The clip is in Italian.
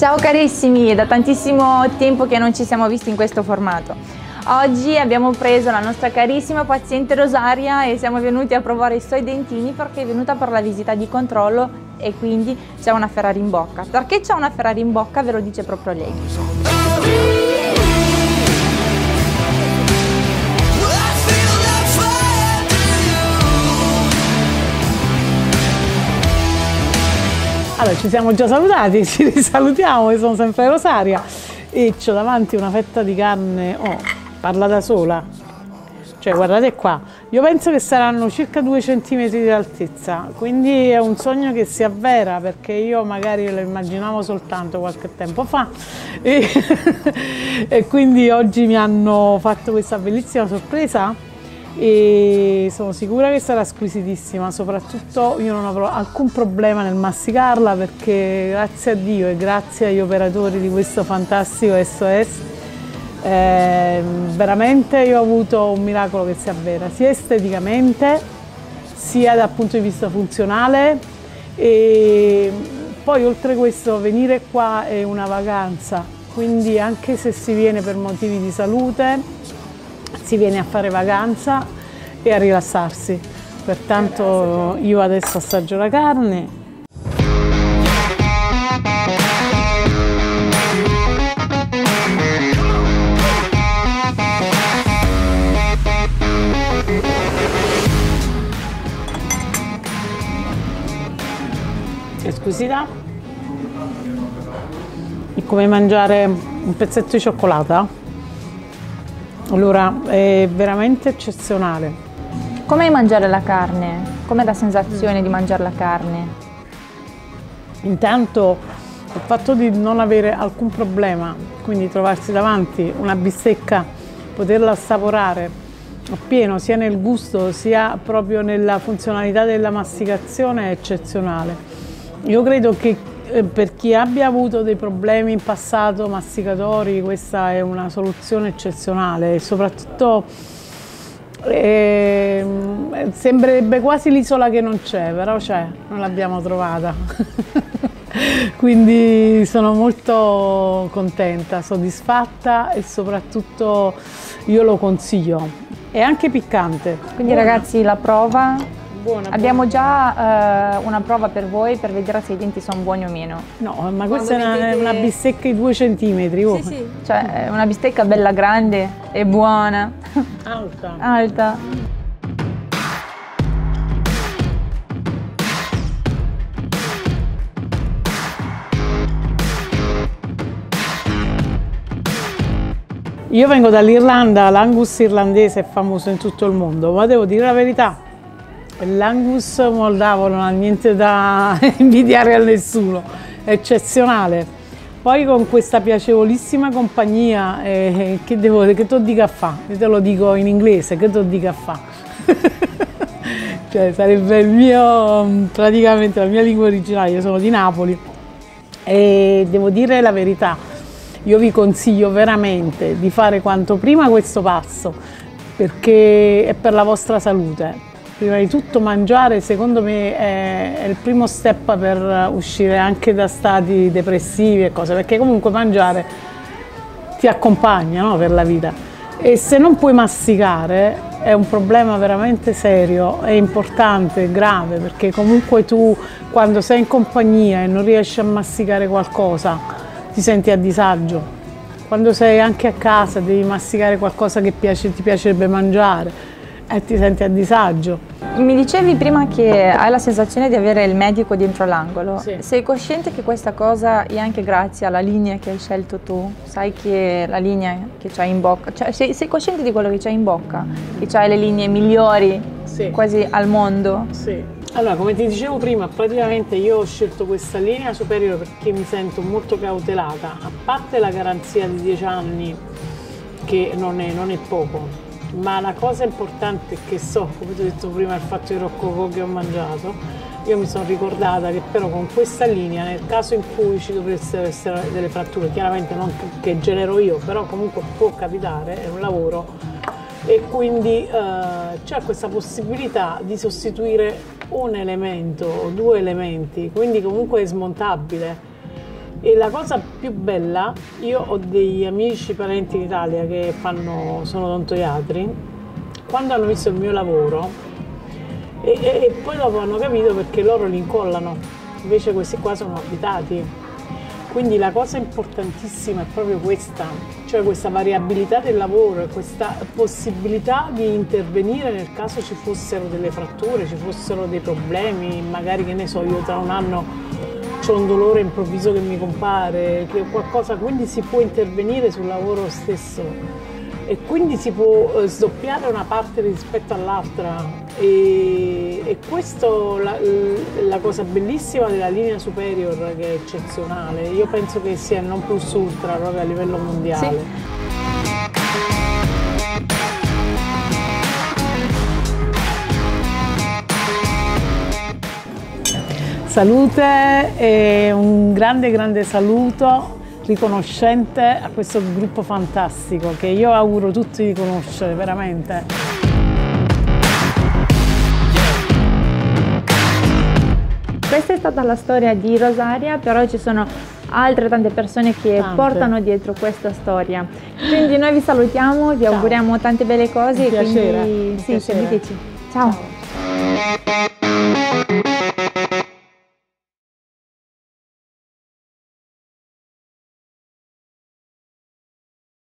Ciao carissimi, è da tantissimo tempo che non ci siamo visti in questo formato. Oggi abbiamo preso la nostra carissima paziente Rosaria e siamo venuti a provare i suoi dentini perché è venuta per la visita di controllo e quindi c'è una Ferrari in bocca. Perché c'è una Ferrari in bocca ve lo dice proprio lei. Allora, ci siamo già salutati, ci risalutiamo, io sono sempre Rosaria e ho davanti una fetta di carne, parla da sola, cioè guardate qua, io penso che saranno circa 2 centimetri di altezza, quindi è un sogno che si avvera perché io magari lo immaginavo soltanto qualche tempo fa e quindi oggi mi hanno fatto questa bellissima sorpresa. E sono sicura che sarà squisitissima, soprattutto io non avrò alcun problema nel masticarla perché grazie a Dio e grazie agli operatori di questo fantastico SOS veramente io ho avuto un miracolo che si avvera sia esteticamente sia dal punto di vista funzionale e poi oltre questo venire qua è una vacanza, quindi anche se si viene per motivi di salute si viene a fare vacanza e a rilassarsi, pertanto io adesso assaggio la carne. È squisita, è come mangiare un pezzetto di cioccolata. Allora, è veramente eccezionale. Com'è mangiare la carne? Com'è la sensazione di mangiare la carne? Intanto il fatto di non avere alcun problema, quindi trovarsi davanti una bistecca, poterla assaporare appieno sia nel gusto sia proprio nella funzionalità della masticazione è eccezionale. Io credo che per chi abbia avuto dei problemi in passato masticatori questa è una soluzione eccezionale e soprattutto sembrerebbe quasi l'isola che non c'è, però c'è, non l'abbiamo trovata. Quindi sono molto contenta, soddisfatta e soprattutto io lo consiglio. È anche piccante. Quindi ragazzi la prova. Buona, abbiamo già una prova per voi per vedere se i denti sono buoni o meno. No, ma questa è una bistecca di 2 centimetri. Sì, sì, cioè una bistecca bella grande e buona. Alta. Alta. Io vengo dall'Irlanda, l'Angus irlandese è famoso in tutto il mondo, ma devo dire la verità. L'Angus moldavo non ha niente da invidiare a nessuno, è eccezionale. Poi con questa piacevolissima compagnia, che te lo dica a fa? Io te lo dico in inglese, che te lo dica a fa? Cioè sarebbe il mio, praticamente la mia lingua originale, io sono di Napoli e devo dire la verità, io vi consiglio veramente di fare quanto prima questo passo perché è per la vostra salute. Prima di tutto mangiare secondo me è il primo step per uscire anche da stati depressivi e cose, perché comunque mangiare ti accompagna, no, per la vita. E se non puoi masticare è un problema veramente serio, è importante, è grave, perché comunque tu quando sei in compagnia e non riesci a masticare qualcosa ti senti a disagio. Quando sei anche a casa devi masticare qualcosa che ti piacerebbe mangiare e ti senti a disagio. Mi dicevi prima che hai la sensazione di avere il medico dietro l'angolo. Sì. Sei cosciente che questa cosa è anche grazie alla linea che hai scelto tu? Sai che la linea che c'hai in bocca, cioè sei cosciente di quello che c'hai in bocca? Che c'hai le linee migliori quasi al mondo? Sì. Allora, come ti dicevo prima, praticamente io ho scelto questa linea superiore perché mi sento molto cautelata, a parte la garanzia di 10 anni che non è poco. Ma la cosa importante è che so, come ti ho detto prima, il fatto di roccocò che ho mangiato, io mi sono ricordata che però con questa linea, nel caso in cui ci dovessero essere delle fratture, chiaramente non che genero io, però comunque può capitare, è un lavoro, e quindi c'è questa possibilità di sostituire un elemento o 2 elementi, quindi comunque è smontabile. E la cosa più bella, io ho degli amici, parenti in Italia che sono odontoiatri, quando hanno visto il mio lavoro e poi dopo hanno capito perché loro li incollano, invece questi qua sono abitati. Quindi la cosa importantissima è proprio questa, cioè questa variabilità del lavoro e questa possibilità di intervenire nel caso ci fossero delle fratture, ci fossero dei problemi, magari che ne so, io tra un anno ho un dolore improvviso che mi compare, che qualcosa, quindi si può intervenire sul lavoro stesso e quindi si può sdoppiare una parte rispetto all'altra e questo la cosa bellissima della linea superior, che è eccezionale. Io penso che sia il non plus ultra proprio a livello mondiale. Sì. Salute e un grande saluto riconoscente a questo gruppo fantastico che io auguro tutti di conoscere veramente. Questa è stata la storia di Rosaria, però ci sono altre tante persone che portano dietro questa storia. Quindi noi vi salutiamo, vi auguriamo tante belle cose. Un piacere. Quindi sì, seguiteci. Ciao.